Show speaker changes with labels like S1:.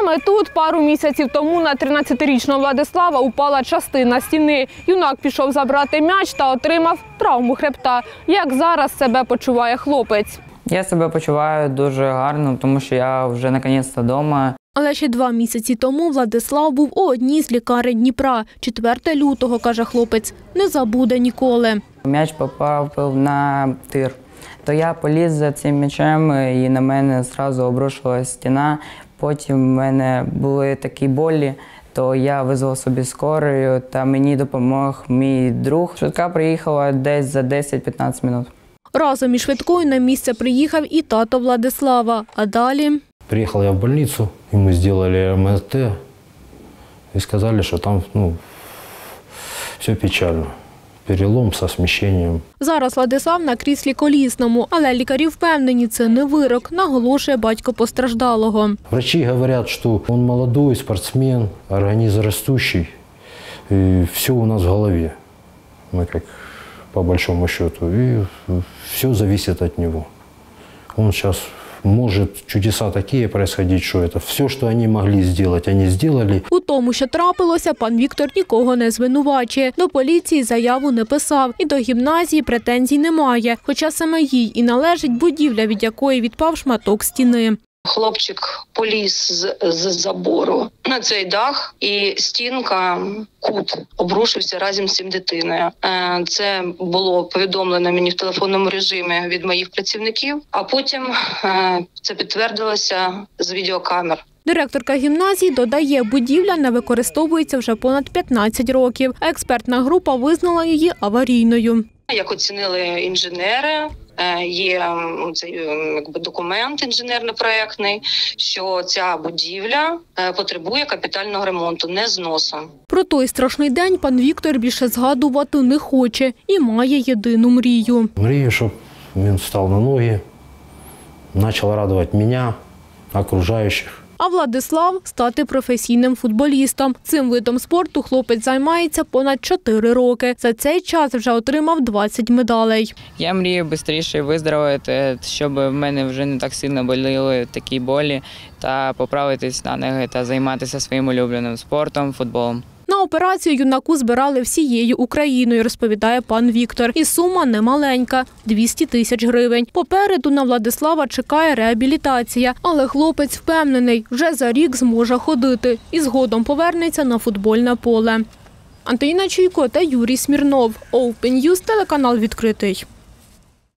S1: Саме тут пару місяців тому на 13-річного Владислава упала частина стіни. Юнак пішов забрати м'яч та отримав травму хребта. Як зараз себе почуває хлопець?
S2: Я себе почуваю дуже гарно, тому що я вже наконець-то вдома.
S1: Але ще 2 місяці тому Владислав був у одній з лікарень Дніпра. 4 лютого, каже хлопець, не забуде ніколи.
S2: М'яч попав на тир. То я поліз за цим м'ячем і на мене одразу обрушилась стіна. Потім в мене були такі болі, то я визвав собі скорою та мені допомог мій друг. Швидка приїхала десь за 10-15 хвилин.
S1: Разом із швидкою на місце приїхав і тато Владислава. А далі?
S3: Приїхав я в больницю, і ми зробили МРТ і сказали, що там все печально. Перелом зі сміщенням.
S1: Зараз Владислав на кріслі колісному, але лікарі впевнені, це не вирок, наголошує батько постраждалого.
S3: Врачі говорять, що він молодий спортсмен, організм ростущий, і все у нас в голові. Ми як по большому счету, и все зависит от него. Он сейчас может чудеса такие происходить, что это все, что они могли сделать, они сделали.
S1: У тому, що трапилося, пан Віктор нікого не звинувачує. До поліції заяву не писав і до гімназії претензій немає, хоча саме їй і належить будівля, від якої відпав шматок стіни.
S4: Хлопчик поліз з забору на цей дах, і стінка, кут обрушився разом з цим дитиною. Це було повідомлено мені в телефонному режимі від моїх працівників, а потім це підтвердилося з відеокамер.
S1: Директорка гімназії додає, будівля не використовується вже понад 15 років. Експертна група визнала її аварійною.
S4: Як оцінили інженери, є документ інженерно-проєктний, що ця будівля потребує капітального ремонту, не зносу.
S1: Про той страшний день пан Віктор більше згадувати не хоче і має єдину мрію.
S3: Мрію, щоб він став на ноги, почав радувати мене, окружаючих.
S1: А Владислав – стати професійним футболістом. Цим видом спорту хлопець займається понад 4 роки. За цей час вже отримав 20 медалей.
S2: Я мрію швидше виздоровити, щоб в мене вже не так сильно боліли такі болі, та поправитись на ноги та займатися своїм улюбленим спортом – футболом.
S1: На операцію юнаку збирали всією Україною, розповідає пан Віктор. І сума немаленька – 200 тисяч гривень. Попереду на Владислава чекає реабілітація. Але хлопець впевнений, вже за рік зможе ходити і згодом повернеться на футбольне поле. Антоніна Чуйко та Юрій Смірнов. Open News, телеканал «Відкритий».